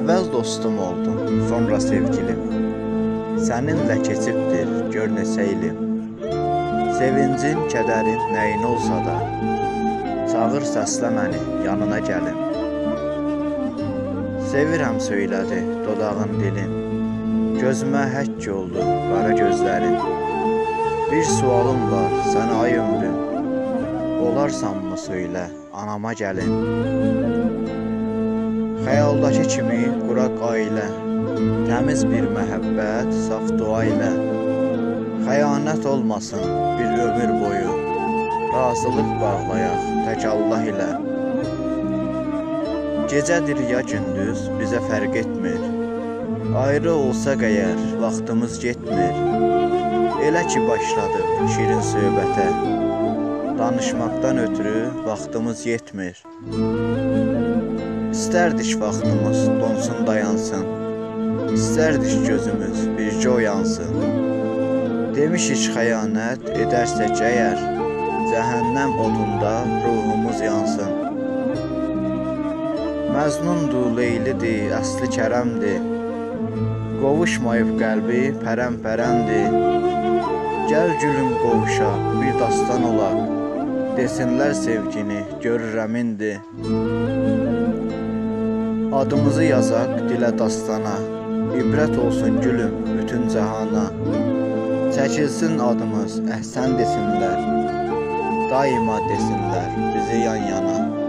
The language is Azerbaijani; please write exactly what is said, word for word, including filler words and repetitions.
Əvvəl dostum oldun, sonra sevgilim. Səninlə keçibdir gör neçə ilim. Sevincin, kədərin nəyin olsa da, çağır səslə məni yanına gəlim. Sevirəm söylədi dodağın dilin, gözümə həkk oldu qara gözlərin. Bir sualım var sənə ay ömrüm, olarsanmı söylə anama gəlin. Xəyaldakı kimi quraq ailə, təmiz bir məhəbbət, saf dua ilə. Xəyanət olmasın bir ömür boyu, razılıq bağlayaq tək Allah ilə. Gecədir ya gündüz bizə fərq etmir, ayrı olsaq əgər vaxtımız getmir. Elə ki başladıq şirin söhbətə, danışmaqdan ötürü vaxtımız yetmir. İstərdik vaxtımız donsun dayansın, İstərdik gözümüz bircə oyansın. Demişik xəyanət edərsək əgər, cəhənnəm odunda ruhumuz yansın. Məznundur, Leylidir, əsli Kərəmdir, qovuşmayıb qəlbi pərəm-pərəmdir. Gəl gülüm qovuşaq, bir dastan olaq, desinlər sevgini görürəm indi. Adımızı yazaq dilə dastana, ibrət olsun gülüm bütün cəhana. Çəkilsin adımız əhsən desinlər, daima desinlər bizi yan yana.